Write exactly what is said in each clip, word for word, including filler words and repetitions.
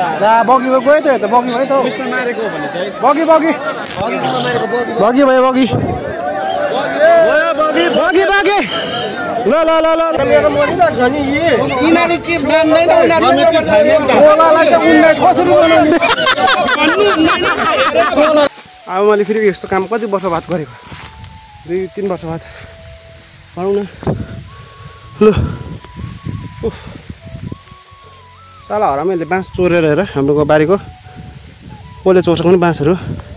ला बगी गयो त त बगी भयो त उयसमा मारेको भने चाहिँ बगी बगी बगी मारेको बगी बगी भयो बगी भयो बगी बगी बगी ल ल ल ल मेरो मरि लाग्छ नि यिनीहरु के जान्दैन उनीहरु सोलालाई चाहिँ उन्नाइस कसरी बनाउने अब मैले फेरि यस्तो काम कति वर्ष बाद गरेको दुई तीन वर्ष बाद गरौँ न ल साला हरामैले बाँस चोरेर हेर हाम्रो बारीको कसले चोर्छ पनि बाँसहरू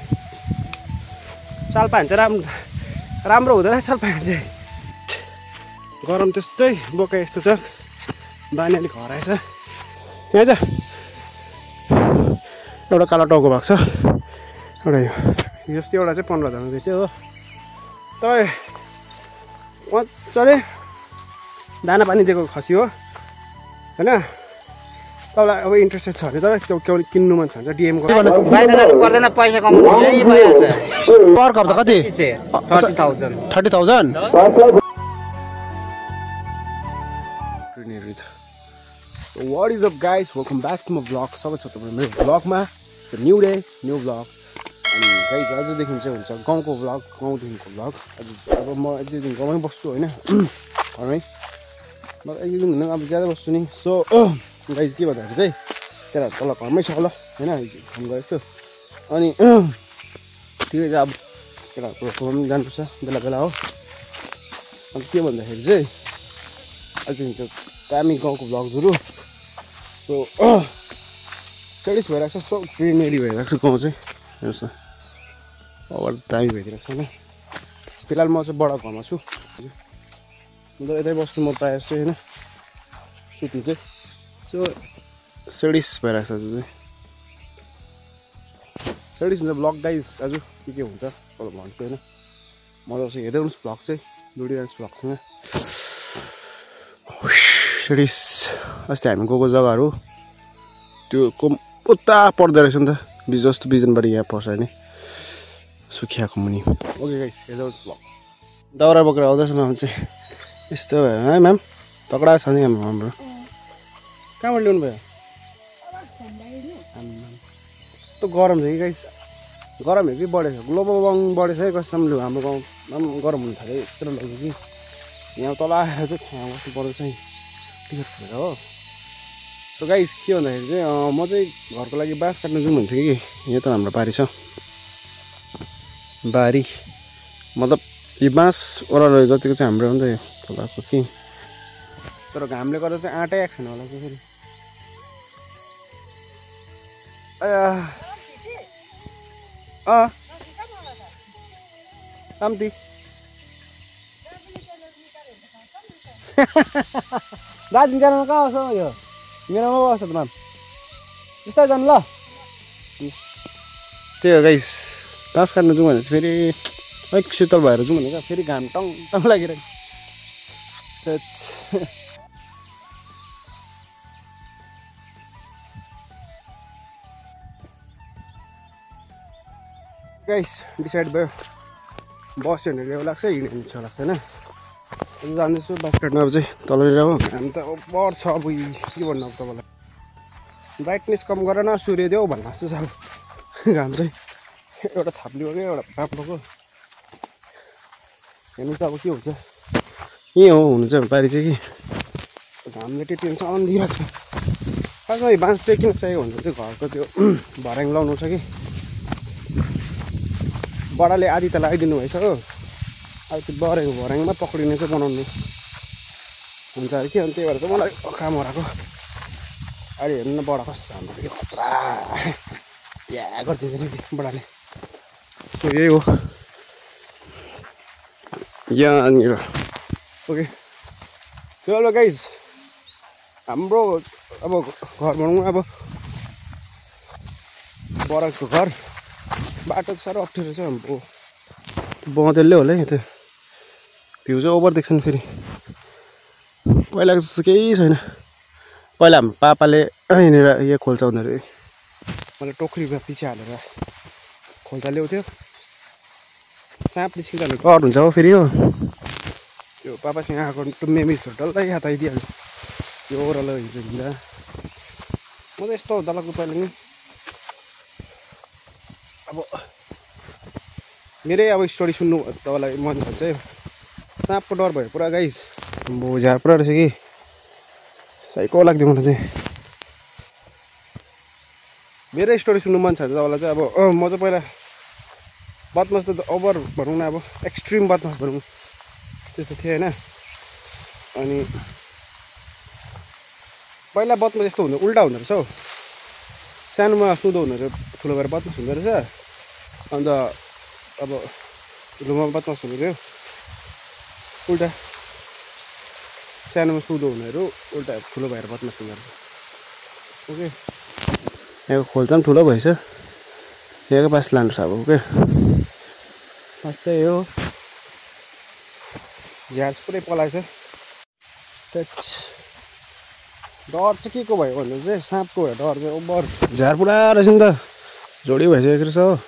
सालपाइन चाहिँ राम्रो राम्रो हुँदैन सालपाइन चाहिँ गरम त्यस्तै बोका यस्तो छ बानी अलिक हराएछ यहाँ चाहिँ एउटा कालो टाउको भएको छ एउटा यो यस्तो एउटा चाहिँ पन्ध्र हजारमा बेच्यो हो तपाईँ मजाले दाना पानी दिएको खसी हो होइन तपाईँलाई अब इन्ट्रेस्टेड छ भने तपाईँ त्यो केवल किन्नु मन छ भने डिएम गर्नु बाहिर जानु पर्दैन पैसा कमाउनु यही भइहाल्छ पर कप त कति thirty thousand thirty thousand So what is up guys, welcome back to my vlog. स्वागत छ तपाईहरु मेरो vlogमा. It's a new day, new vlog. अनि गाइस आजदेखि चाहिँ हुन्छ गाउँको vlog, गाउँदेखिको vlog. अब म एक दुई दिन गाउँमै बस्छु हैन. घरमै. म एक दुई दिन भन्दा अब ज्यादा बस्छु नि. सो गाइस के भन्दाखेरि चाहिँ तेरा तल घरमै छ होला हैन, काम गरेको छु. अनि ठिकै छ अब तेरा घरमा जानुपर्छ बेला बेला हो. अनि के भन्दाखेरि चाहिँ आज हुन्छ दामी गाउँको भ्लग्सहरु. सो सेडिस भइरहेको छ, सो ग्रिनरी भइरहेको छ गाउँ चाहिँ हेर्नुहोस् न. अब दामी भइदिरहेको छ हैन. फिलहाल म चाहिँ बडा घरमा छु. म त यतै बस्छु म प्रायः चाहिँ हैन सुत्नु चाहिँ. सो सेडिस भइरहेको छ आज चाहिँ. सेडिस हुन्छ भ्लग गाइस आज के के हुन्छ अब भन्छु हैन. मजाले चाहिँ हेर्दै हुनुहोस् भ्लग चाहिँ डुडिरान्स भ्लगसँग. सेडिस अस्ति हामी गएको जग्गाहरू त्यो कोम उता पर्दो रहेछ नि त बिज जस्तो बिजनबारी यहाँ पर्छ नि सुखियाको मुनि. ओके गाइस हेर्नुहोस् भ्लग. दाउरा बोकेर आउँदैछ म चाहिँ यस्तो भयो है म्याम. तगडा छ नि हाम्रो. कहाँबाट ल्याउनु भयो? यस्तो गरम छ कि गाइस. गरम हो कि बढेछ ग्लोबल वार्मिङ बढेछ है कसम. लु हाम्रो गाउँमा पनि गरम हुनु थाल्यो यत्रो लाग्यो कि यहाँ तल आएर चाहिँ छाया बस्नु पर्छ चाहिँ टिकट खोलेर हो. सो गाइस के भन्दाखेरि चाहिँ म चाहिँ घरको लागि बाँस काट्नु जाउँ भन्थेँ कि यहाँ त हाम्रो बारी छ. बारी मतलब यो बाँस वरर जतिको चाहिँ हाम्रो हो नि त यो खोलाको कि. तर घामले गर्दा चाहिँ आँटै आएको छैन होला चाहिँ फेरि. अँ कम्ती दार्जिलिङ जानुमा कहाँ आउँछ यो मेरोमा आउँछ त म्याम यस्तै जानु ल. त्यही हो गाइस बाँस काट्नु जाउँ भने चाहिँ फेरि अलिक शीतल भएर जाउँ भनेको फेरि घाम टङ टङ लागिरहेको. गाइस डिसाइड भयो बस्यो भने ल्याउ लाग्छ हिँड्यो भने छ लाग्छ होइन. जाँदैछु बाँस काट्नु अब चाहिँ तलनिर हो. घाम त बढ्छ अब के भन्नु अब तपाईँलाई. ब्राइटनेस कम गर न सूर्य देऊ भन्नु जस्तो छ अब घाम चाहिँ. एउटा थाप्लियो क्या एउटा पाप्लोको हेर्नु त अब के हुन्छ. यहीँ हो हुनु चाहिँ पारी चाहिँ कि घामले त्यो टेन्सन दिइरहेको छ. खै बाँस चाहिँ किन चाहियो भने चाहिँ घरको त्यो भर्याङ लाउनु छ कि बडाले आधी त लगाइदिनु भएछ हो. अब त्यो बरेको भर्याङमा पक्रिने चाहिँ बनाउनु हुन्छ अरे कि. अनि त्यही भएर चाहिँ मलाई काम हराएको. अहिले हेर्नु न बडा कस्तो हाम्रो यो खतरा या गरिदिन्छ नि बडाले. सो यही हो यहाँनिर. ओके चलो गाइज हाम्रो अब घर भनौँ अब बडाको घर बाटो साह्रो अप्ठ्यारो छ. हाम्रो बँदेलले होला है त्यो भ्यू चाहिँ ओभर देख्छ नि फेरि. पहिलाको जस्तो केही छैन. पहिला हाम्रो पापाले यहाँनिर यो खोल्चा हुँदाखेरि मैले टोकरीमा पछि हालेर खोल्चा ल्याउँथ्यो. चाँप निस्किँदा डर हुन्छ हो फेरि हो. त्यो पापासँग आएको मेमोरिजहरू डल्लै याद आइदिइहाल्छ यो ओह्रालो हिँड्दा हिँड्दा. म त यस्तो हुँदा लाग्नु पहिले नि अब मेरै अब स्टोरी सुन्नु तपाईँलाई मन छ चाहिँ साँपको डर भयो पुरा गाइस म झार पुरा रहेछ कि साइको लाग्थ्यो मलाई चाहिँ मेरै स्टोरी सुन्नु मन छ तपाईँलाई चाहिँ अब म चाहिँ पहिला बदमास त ओभर भनौँ न अब एक्सट्रिम बदमास भनौँ त्यस्तो थियो होइन अनि पहिला बदमास यस्तो हुँदो उल्टा हुँदो रहेछ हौ सानोमा सुधो हुँदो रहेछ ठुलो भएर बदमास हुँदो रहेछ अन्त अब ठुलोमा बदमास हुँदो थियो उल्टा सानोमा सुधो हुनेहरू उल्टा ठुलो भएर बदमास हुँदो रहेछ ओके यहाँको खोल्चा पनि ठुलो भएछ यहाँको पास लानुपर्छ अब ओके पास चाहिँ हो झ्यार पुरै पलाएछ डर चाहिँ के को भयो भन्दा चाहिँ साँपको भयो डर चाहिँ ओभर झार पुरा रहेछ नि त जोडी भइसकेको रहेछ हो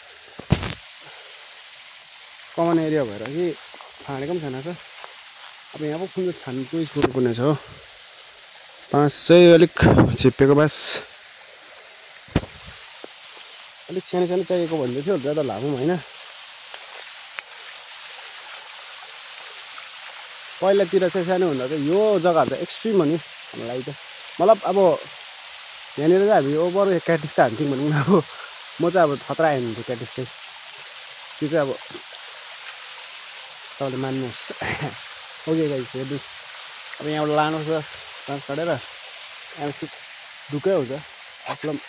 कमान एरिया भएर कि छानेको पनि छैन छ अब यहाँ पो कुन चाहिँ छान्नु चोइस गर्नुपर्ने छ हो बाँस चाहिँ अलिक छिप्पेको बाँस अलिक सानो सानो चाहिएको भन्दै थियो ज्यादा लामो होइन पहिलातिर चाहिँ सानो हुँदा चाहिँ यो जग्गाहरू चाहिँ एक्सट्रिम हो नि हामीलाई त मतलब अब यहाँनिर चाहिँ हामी ओभर क्याटिस त हान्थ्यौँ भनौँ न अब म चाहिँ अब खतरा हान्थेँ क्याटिस चाहिँ त्यो चाहिँ अब तपाईँले मान्नुहोस् ओके गाइस हेर्नुहोस् अब यहाँबाट लानुहोस् बाँस काटेर यहाँ ढुक्कै हुन्छ आफूलाई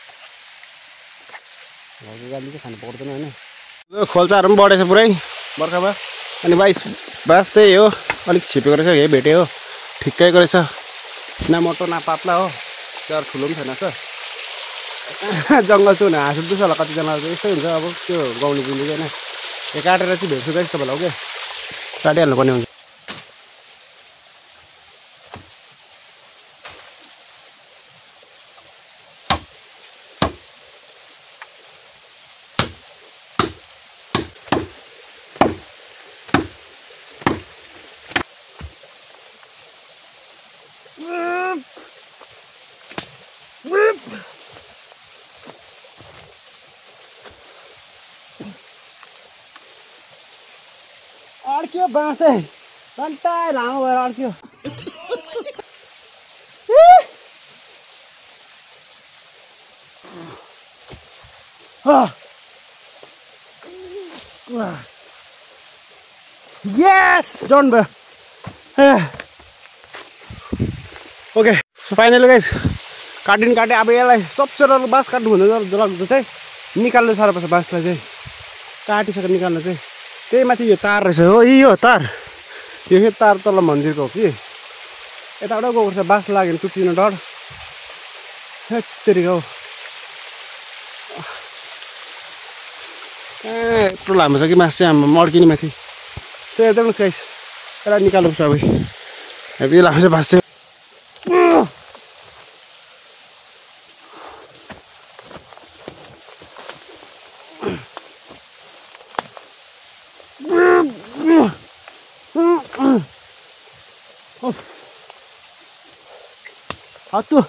घरको गाली चाहिँ खानु पर्दैन होइन खोल्चाहरू पनि बढेछ पुरै बर्खामा अनि बाइस बाँस चाहिँ हो अलिक छिपेको रहेछ यही भेटे हो ठिक्कैको रहेछ न मोटो न पातला हो त्यो ठुलो पनि छैन छ जङ्गल छु भने हाँसु दुस होला कतिजनाहरू चाहिँ यस्तै हुन्छ अब त्यो गाउँले बुझ्नु होइन यो काटेर चाहिँ भेट्छु गाइस तपाईँलाई ओके काटिहाल्नु पर्ने हुन्छ अड्क्यो बाँसै घन्टा लामो भएर अड्क्यो यस डन भयो ओके सो फाइनली गाइस काटिन काटे अब यसलाई सबसे राम्रो बाँस काट्नु भन्दा जग्दो चाहिँ निकाल्नु साह्रो पर्छ बाँसलाई चाहिँ काटिसकेर निकाल्नु चाहिँ त्यही माथि यो तार रहेछ हो यो तार यो तार तल मन्दिरको हो कि यताबाट गएको रहेछ बाँस लाग्यो भने टुटिनु डर हेत्तेरिका हो ए यत्रो लामो छ कि बाँस चाहिँ हाम्रो मड्किने माथि चाहिँ हेर्दैनस् गाइस यसलाई निकाल्नु पर्छ अब हेभी लामो छ बाँस चाहिँ हत्तु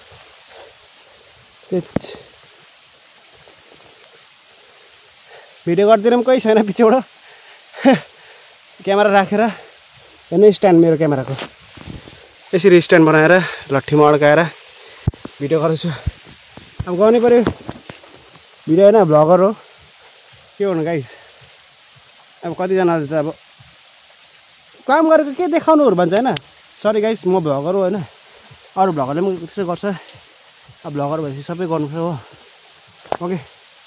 भिडियो गर्दिनँ कोही छैन पछिबाट क्यामेरा राखेर हेर्नु स्ट्यान्ड मेरो क्यामेराको यसरी स्ट्यान्ड बनाएर लट्ठीमा अड्काएर भिडियो गर्दैछु अब गर्नै पऱ्यो भिडियो होइन भ्लगर हो के गर्नु गाइस अब कतिजनाले चाहिँ अब काम गरेको के देखाउनुहरू भन्छ होइन सरी गाइस म भ्लगर हो होइन अरू भ्लगरले पनि त्यसै गर्छ अब भ्लगर भएपछि सबै गर्नुपर्छ हो ओके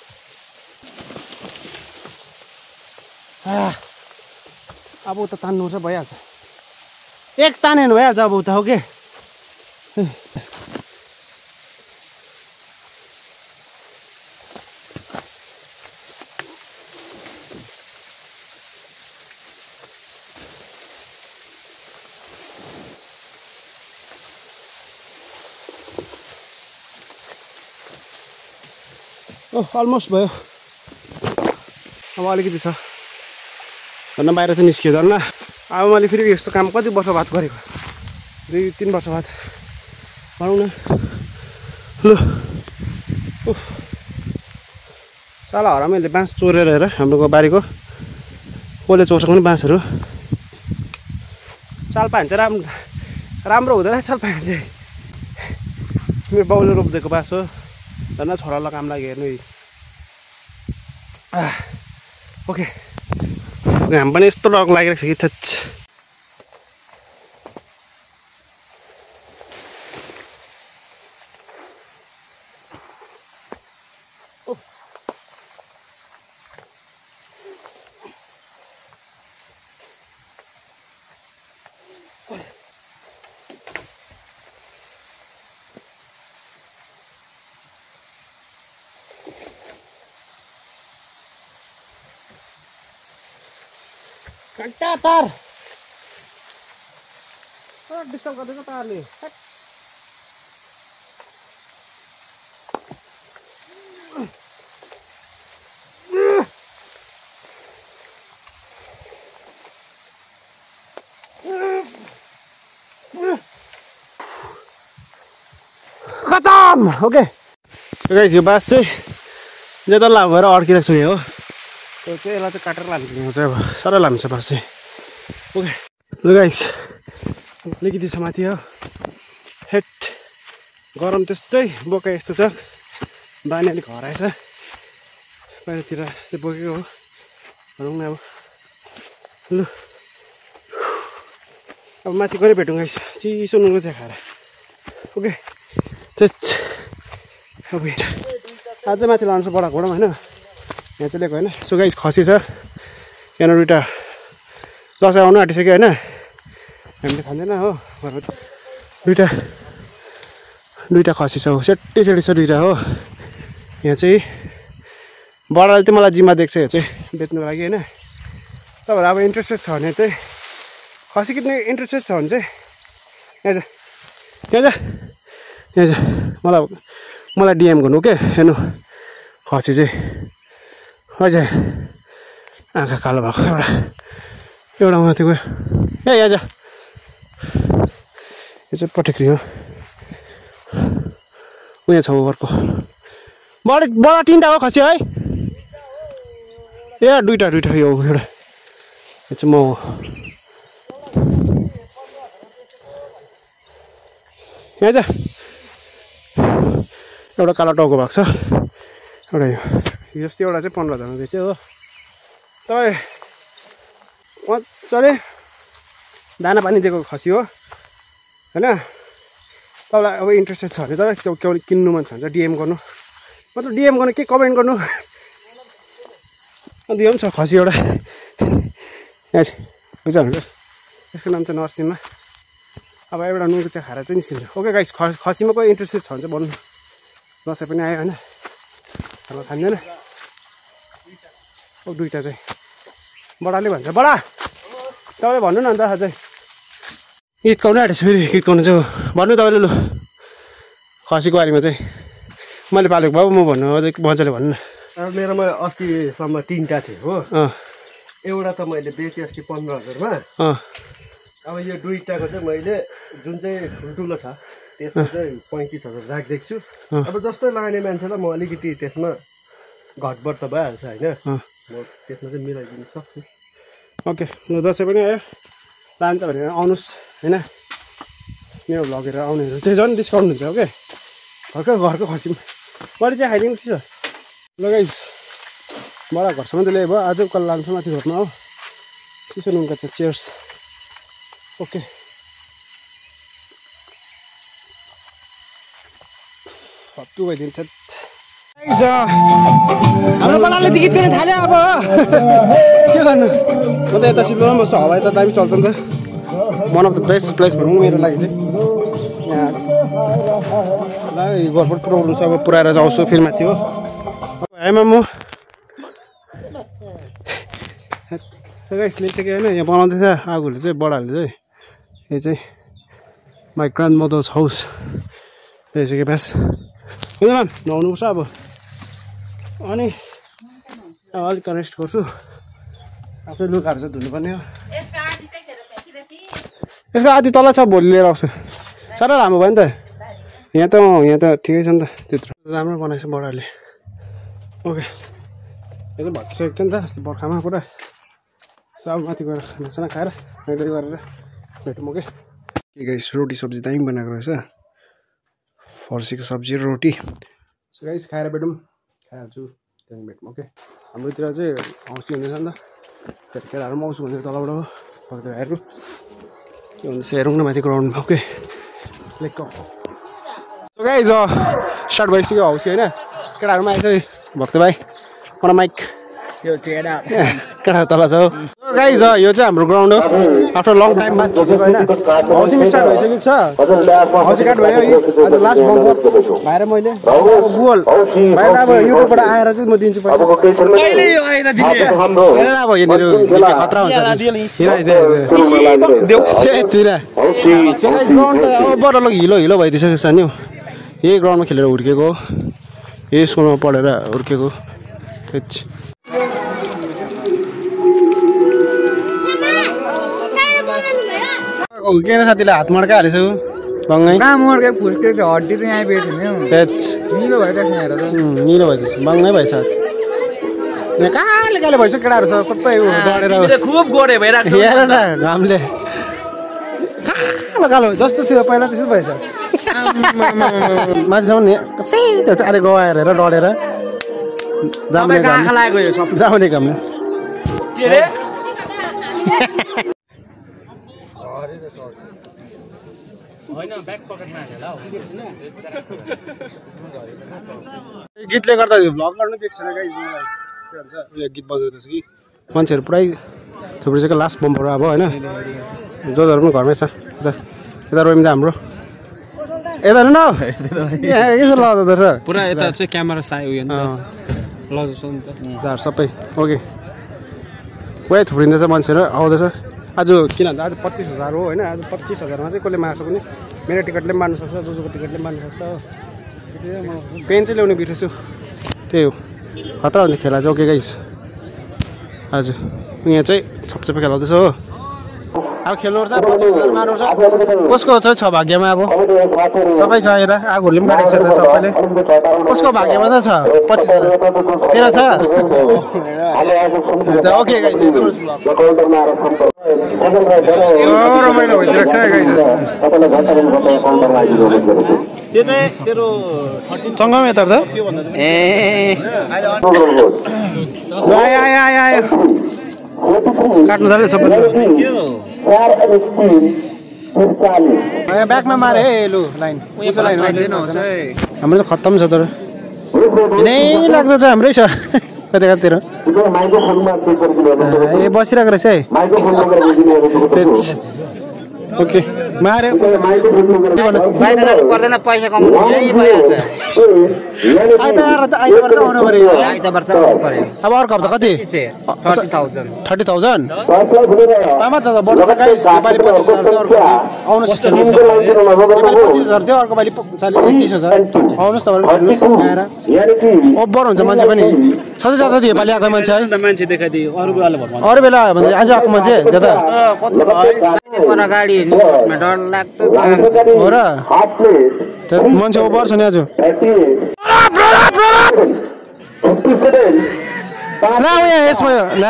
अब उता तान्नु चाहिँ भइहाल्छ एक ताने भइहाल्छ अब उता ओके ओ अलमोस्ट भयो अब अलिकति छ धन्न बाहिर चाहिँ निस्कियो धन्न अब मैले फेरि यस्तो काम कति वर्ष बाद गरेको दुई तिन वर्ष बाद भनौँ न ल साला हरामीहरूले बाँस चोरेर हेर हाम्रो बारीको कसले चोर्छ पनि बाँसहरू सालपाइन चाहिँ राम्रो राम्रो हुँदैन सालपाइन चाहिँ मेरो बाउले रोपिदिएको बाँस हो झन् छोरालाई काम लाग्यो हेर्नु ओके घाम पनि यस्तो डर लागिरहेको छ कि थच घन्टा तार डिस्टर्ब गर्दैछ तारले खतम ओके गाइस यो बाँस चाहिँ ज्यादा लामो भएर अड्किरहेको छ यहाँ हो त्यो चाहिँ यसलाई चाहिँ काटेर लान्छ चाहिँ अब साह्रै लामो छ बाँस चाहिँ ओके ल गाइस अलिकति छ माथि हो हेट गरम त्यस्तै बोका यस्तो छ बानी अलिक हराएछ बाहिरतिर चाहिँ बोकेको हो भनौँ न अब लु अब माथि गएर भेटौँ गाइस चिसो नुनको चाहिँ खाएर ओके त्यच अब अझै माथि लानु छ बडा घोडा होइन यहाँ चाहिँ लिएको होइन सो गाइस खसी छ यहाँ दुइटा दसैँ आउनु आँटिसक्यो होइन हामीले खाँदैन हो घरमा दुइटा दुइटा खसी छ हो सेट्टी सेट्टी छ दुइटा हो यहाँ चाहिँ बडाले चाहिँ मलाई जिम्मा दिएको छ यो चाहिँ बेच्नुको लागि होइन तपाईँहरू अब इन्ट्रेस्टेड छ भने चाहिँ खसी किन्ने इन्ट्रेस्टेड छ भने चाहिँ यहाँ चाहिँ यहाँ चाहिँ यहाँ चाहिँ मलाई मलाई डिएम गर्नु के हेर्नु खसी चाहिँ अझै आँखा कालो भएको एउटा एउटा माथि गयो ए यहाँ जा यो चाहिँ पटेक्री हो उयो छ घरको बडा बडा तिनवटा हो खसी है ए दुइटा दुइटा यो एउटा यो चाहिँ म हो यहाँ जा एउटा कालो टाउको भएको छ एउटा यो जस्तो एउटा चाहिँ पन्ध्र हजारमा बेच्यो हो तपाईँ मजाले दाना पानी दिएको खसी हो होइन तपाईँलाई अब इन्ट्रेस्टेड छ भने तपाईँ त्यो केवल किन्नु मन छ भने चाहिँ डिएम गर्नु मतलब डिएम गर्नु के कमेन्ट गर्नु अन्त यो पनि छ खसी एउटा यहाँ चाहिँ बुझ्छ भने यसको नाम चाहिँ नरसिंहमा अब एउटा नुनको चाहिँ खाएर चाहिँ निस्किन्छ ओके गाइस ख खसीमा कोही इन्ट्रेस्टेड छ भने चाहिँ भन्नु दसैँ पनि आयो होइन अब खाँदैन ओ दुइटा चाहिँ बडाले भन्छ बडा तपाईँले भन्नु न अन्त अझै हिर्काउनु आँटेछ फेरि हिर्काउनु चाहिँ भन्नु तपाईँले लु खसीको बारेमा चाहिँ मैले पालेको भए म भन्नु अझै मजाले भन्नु न अब मेरोमा अस्तिसम्म तिनवटा थियो हो एउटा त मैले बेचेँ अस्ति पन्ध्र हजारमा अब यो दुईवटाको चाहिँ मैले जुन चाहिँ ठुल्ठुलो छ त्यसमा चाहिँ पैँतिस हजार राखिदिएको छु अब जस्तै लाने मान्छेलाई म अलिकति त्यसमा घटबड त भइहाल्छ होइन म त्यसमा चाहिँ मिलाइदिनु सक्छु ओके ल दसैँ पनि आयो लान्छ भने आउनुहोस् होइन मेरो लगेर आउनेहरू चाहिँ झन् डिस्काउन्ट हुन्छ ओके घरकै घरको खसी बढी चाहिँ खाइदिनु चिसो ल गाइस बडा घरसम्म त ल्यायो भयो आज कल लान्छ माथि घरमा हो चिसो नुनको चाहिँ चेयर्स ओके हत्तु भइदिन्छ हाम्रो बडाले टिकट किन्न थाल्यो अब के गर्नु म त यता सिलगढीमा बस्छु हावा यता दामी चल्छ नि त one of the best place भनौँ मेरो लागि चाहिँ यहाँ ल घरबाट प्रोग्राम छ अब पुऱ्याएर जाउँछु फेरि माथि हो आएमा म यसले चाहिँ के होइन यहाँ बनाउँदैछ आगोले चाहिँ बडाले चाहिँ यो चाहिँ माई ग्रान्ड मदर्स हाउस यसो के बेस होइन म्याम नुहाउनुपर्छ अब अनि अलिक रेस्ट गर्छु आफ्नै लुगाहरू चाहिँ धुनुपर्ने हो यसको आधी तल छ भोलि लिएर आउँछु साह्रै लामो भयो नि त यहाँ त यहाँ त ठिकै छ नि त त्यत्रो राम्रो बनाएछ बडाले ओके यो चाहिँ भत्सिएको थियो नि त अस्ति बर्खामा पुरा सब माथि गएर खानासाना खाएर खाँदै गरेर भेटौँ ओके के गाइस रोटी सब्जी दामी बनाएको रहेछ फर्सीको सब्जी र रोटी सो गाइस खाएर भेटौँ खाइहाल्छु त्यहाँदेखि भेटौँ ओके हाम्रोतिर चाहिँ औँसी हुँदैछ नि त केटाहरू पनि आउँछु भनेर तलबाट हो भक्तभाइहरू के हुन्छ हेरौँ न माथि ग्राउन्डमा okay lake so guys start भइसक्यो औँसी होइन केटाहरू पनि आएछ भक्त भाइ मलाई माइक यो चेडा केटाहरू तल छ हो गाइस यो चाहिँ हाम्रो ग्राउन्ड हो आफ्टर लङ टाइम बाद खिचेको होइन औँसी स्टार्ट भइसकेको छ औँसी काट भयो आज लास्ट बम्पर भाइर मैले गुगल भाइ अब युट्युबबाट आएर चाहिँ म दिन्छु पैसा अब यहाँनिर खतरा हुन्छ ग्राउन्ड त अब बडा लग हिलो हिलो भइदिइसकेको छ नि यही ग्राउन्डमा खेलेर हुर्केको यही स्कुलमा पढेर हुर्केको हुर्केर साथीलाई हात मड्का हालेछु बङ्गाई फुस्के हड्डी चाहिँ यहाँ बेच्यो निलो भइरहेछ यहाँ निलो भइदिएछ बङ्गाई भएछ साथी यहाँ काले काले भइसक्यो केटाहरू छ सबै डढेर खुब गोडे भइरहेको हेर न घामले कालो कालो जस्तो थियो पहिला त्यस्तो भएछ माथिसम्म कसै त्यो चाहिँ अरे गएर हेरेर डढेर जाउने जाउने घामले के रे गीतले गर्दा भ्लग गर्नु दिएको छैन गाइस मलाई के भन्छ उयो गीत बजाउँदैछ कि मान्छेहरू पुरै थुप्रिसक्यो लास्ट बम्पर अब होइन जोजहरू पनि घरमै छ यता यता रोइम त हाम्रो यता हेर्नु न यसो लजाउँदो रहेछ पुरा यता चाहिँ क्यामेरा साइ उयो नि लजाउँछ नि त सबै ओके पुरै थुप्रिँदैछ मान्छेहरू आउँदैछ आज किन भन्दा आज पच्चिस हजार हो होइन आज पच्चिस हजारमा चाहिँ कसले मार्छ पनि मेरो टिकटले पनि मार्नु सक्छ जोजोको टिकटले पनि मार्नु सक्छ हो म पेन चाहिँ ल्याउने बिर्सेछु त्यही हो खतरा हुन्छ खेला चाहिँ ओके गाइस आज यहाँ चाहिँ छपछपे खेलाउँदैछ हो अब खेल्नुपर्छ पच्चिस हजार मार्नुपर्छ कसको चाहिँ छ भाग्यमा अब सबै छ हेर आगोहरूले पनि काटेको छ त सबैले कसको भाग्यमा त छ पच्चिस हजार तेह्र छ ओके गाइस रमाइलो भइदिरहेको छ गाइस त्यो चाहिँ तेरो सँगमै यता त ए आयो आयो आयो आयो काट्नु थाल्यो सबै ब्याकमा मारे है लु लाइन हाम्रो चाहिँ खत्तम छ तर नै लाग्दो चाहिँ हाम्रै छ कता कतातिर ए बसिरहेको रहेछ है ओके मार्यो पर्दैन पैसा कमाउनु यही भइहाल्छ आइतबार त आइतबार चाहिँ आउनु पर्यो आइतबार चाहिँ आउनु पर्यो अब अर्को हप्ता कति थर्टी थाउजन्ड थर्टी थाउजन्ड आमा छ बढ्छ गाइस नेपाली पच्चिस हजार आउनु पच्चिस हजार थियो अर्को पालि तिस हजार आउनुहोस् तपाईँहरू आएर ओभर हुन्छ मान्छे पनि सधैँ जाँदा थियो योपालि आएको मान्छे है मान्छे देखाइदियो अरू बेला अरू बेला भने आज आएको मान्छे ज्यादा गाडी डर लाग्दो हो र मान्छे ओभर छ नि आज ला यहाँ यसमा ला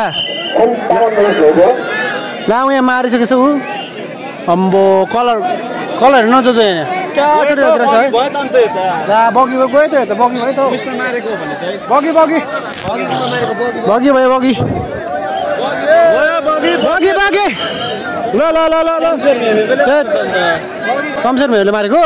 ला यहाँ मारिसकेको छ ऊ अम्बो कलर कलर नजोजो यहाँ क्या गरिरहेको छ है ला बगीको गयो त त बगी भयो त बगी बगी बगी भयो बगी बगी बगी ल ल ल ल शमशेर भाइहरूले मारेको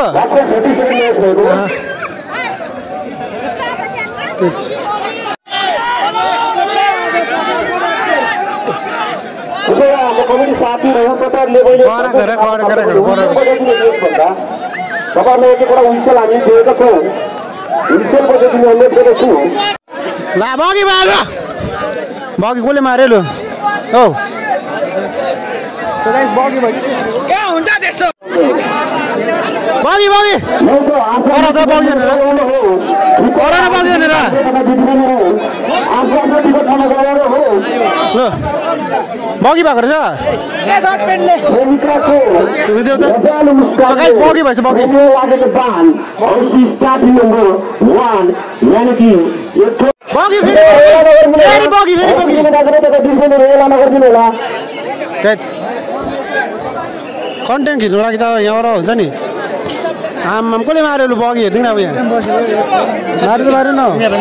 ला बगी भयो बगी कसले मार्यो लु हौ बगी भयो क्या हुन्छ त्यस्तो बगी बगी बगी बगी ल बगी भएको रहेछ बगी भएछ बगी बगी फेरि बगी फेरि बगी कन्टेन्ट खिच्नु लागि त यहाँबाट हुन्छ नि आमाम कसले माऱ्यो लु बगी हेर्दैन अब यहाँ मार्नु मार्नु न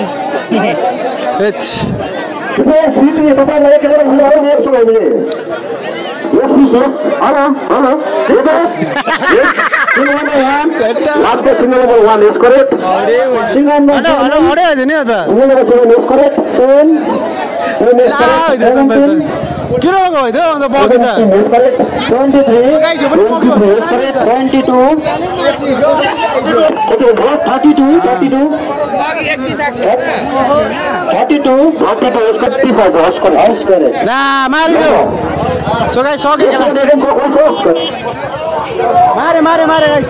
किन लगाएको है त अन्त बगी त सो गाइस सक्यो मारे मारे मारे गाइस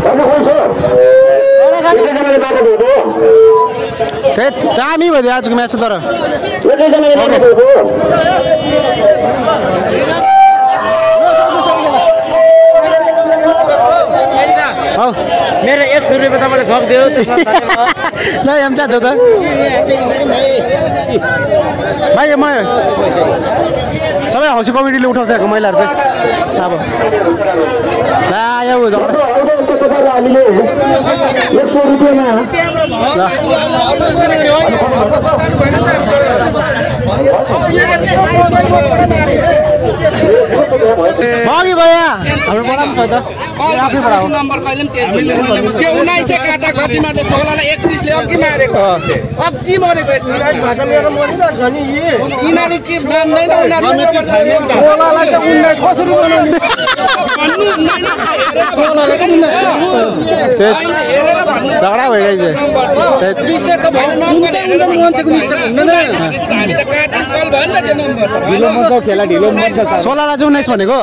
दामी भयो आजको म्याच तर मेरो एक सौ रुपियाँ तपाईँले सक्दियो ल यहाँ चाहन्छु त भाइ म सबै हौसी कमिटीले उठाउँछ महिलाहरू चाहिँ अब ला यो हामीले एक सौ रुपियाँमा बगी भयो हाम्रो बडा पनि छ त नम्बर कहिले पनि चेन्ज त्यो उन्नाइस सय काटा गतिमाले सोह्रलाई एकतिसले अघि मारेको अघि मरेको यिनीहरू के मान्दैन सोह्रलाई त उन्नाइस कसरी बनाउने झगडा भइरहेछ खेला ढिलो सोह्रलाई चाहिँ उन्नाइस भनेको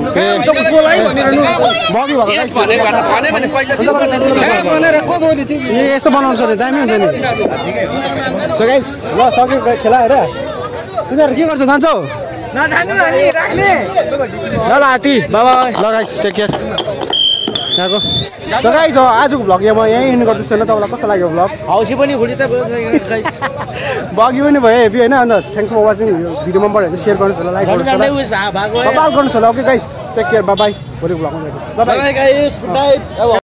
बगी ए यस्तो बनाउँछ नि दामी हुन्छ नि सो गाइस ल सक्यो खेला हेर तिमीहरू के गर्छ जान्छौ ल ल हात्ती बाबा ल गाइस टेक केयर यहाँको सो गाइस आजको भ्लग यहाँ म यहीँ इन्ड गर्दैछु होइन तपाईँलाई कस्तो लाग्यो भ्लग हौसी पनि खुल्यो त बगी पनि भयो हेभी होइन अन्त थ्याङ्क्स फर वाचिङ भिडियो मन पऱ्यो भने सेयर गर्नुहोस् होला लाइक गर्नुहोस् होला गर्नुहोस् होला okay guys take care bye bye भोलि भ्लगमा बाई गाइस गुड नाइट